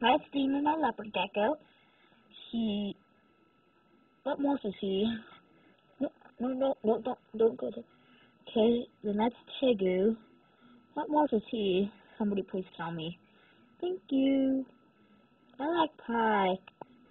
That's Dina, my leopard gecko. He. What morph is he? No, no, no, no, don't go there. Okay, then that's Tegu. What morph is he? Somebody please tell me. Thank you. I like pie.